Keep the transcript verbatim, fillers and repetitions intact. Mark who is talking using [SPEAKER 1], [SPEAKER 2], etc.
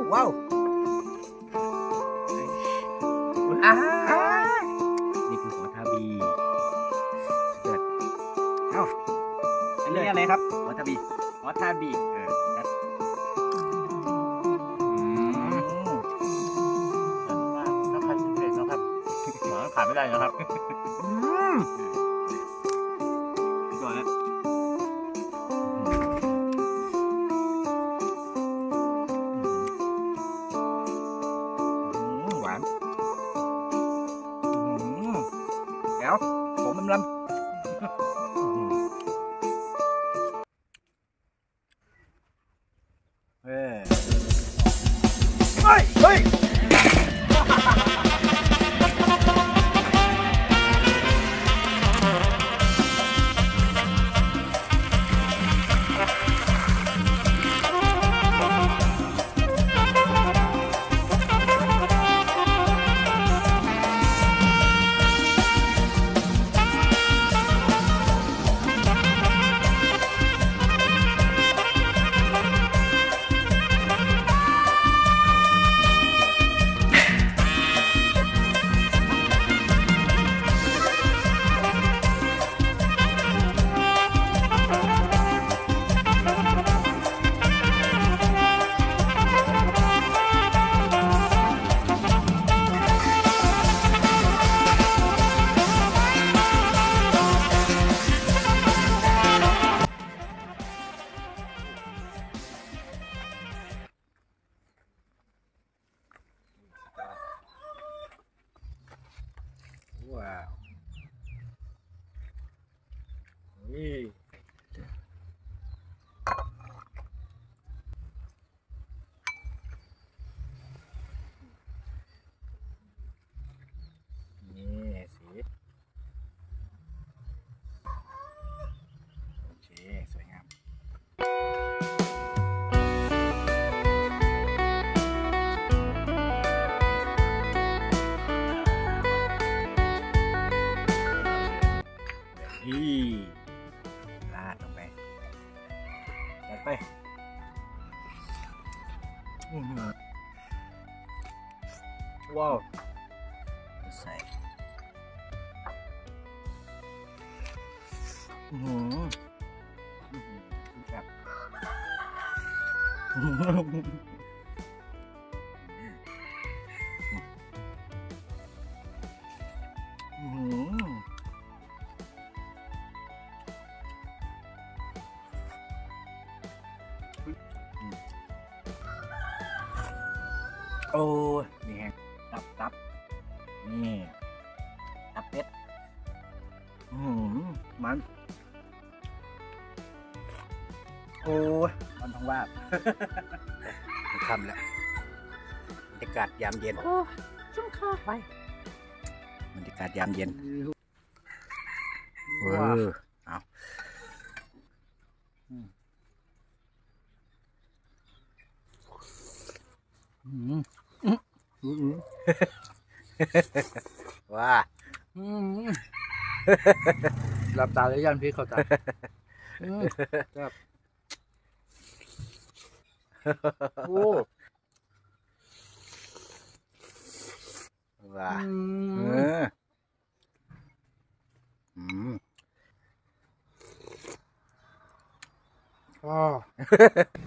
[SPEAKER 1] ว้าวอ่านี่คือหัวทาบีเกิดเอ้าอันนี้อะไรครับหัวทาบีหัวทาบีเออครับ
[SPEAKER 2] ถ้าใครกินเผ็ดนะครับหมาขาดไม่ได้นะครับ
[SPEAKER 1] อืมก่อนนะหวานแล้วผมมันลำเฮ้ยเฮ้ยเฮ้ยว้าวนี่นี่สีโอเคสวยงามนี่ลาดลงไปจัดไปว้าวใส่อืมครับอืมโอ้นี่ไงตับตับนี่ตับเป็ดอืมมันโอ้มันท้องว่าทำแล้วบรรยากาศยามเย็นโอ้ชุ่มคอไปบรรยากาศยามเย็นเออเอาว้า
[SPEAKER 2] หลับตาเลยยันพี่เขาตาครับโอ้
[SPEAKER 1] ว้าเอออืม
[SPEAKER 2] อ๋อ